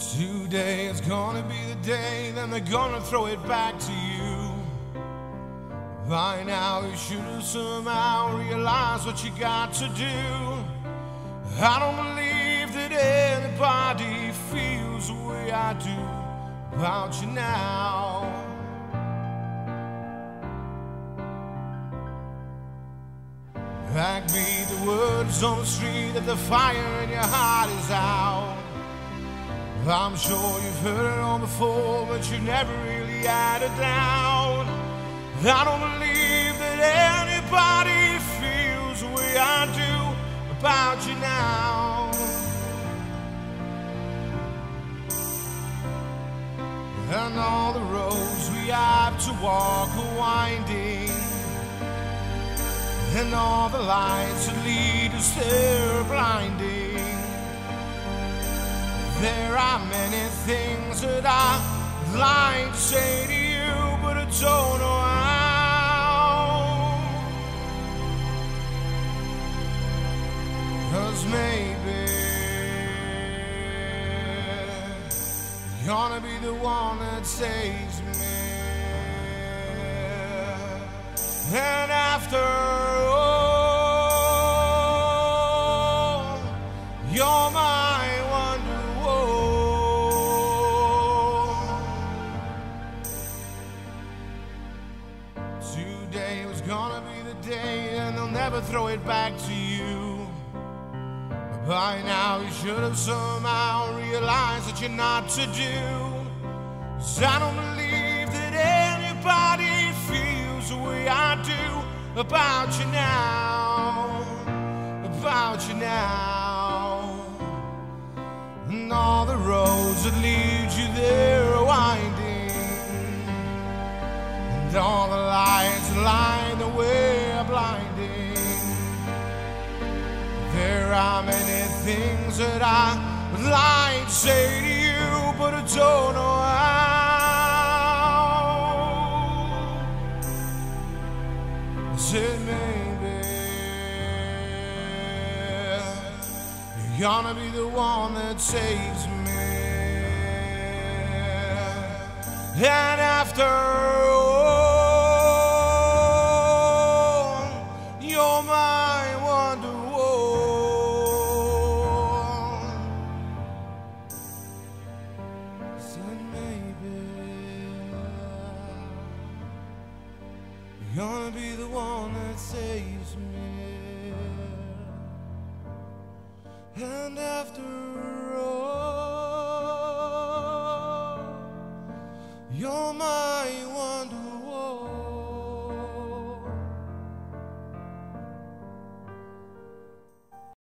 Today is gonna be the day, then they're gonna throw it back to you. By now you should have somehow realized what you got to do. I don't believe that anybody feels the way I do about you now. Backbeat the words on the street that the fire in your heart is out. I'm sure you've heard it all before, but you never really had it down. I don't believe that anybody feels the way I do about you now. And all the roads we have to walk are winding, and all the lights that lead us there are blinding. There are many things that I'd like to say to you, but I don't know how. 'Cause maybe you're gonna be the one that saves me. And after all, you're my Today was gonna be the day, and they'll never throw it back to you. But by now you should have somehow realized that you're not to do. 'Cause I don't believe that anybody feels the way I do about you now, about you now. And all the roads that lead you there are winding, and all the lights that line the way are blinding. There are many things that I would like to say to you, but I don't know how. I said maybe you're gonna be the one that saves me. And after all, you're my Wonderwall. Said maybe you're gonna be the one that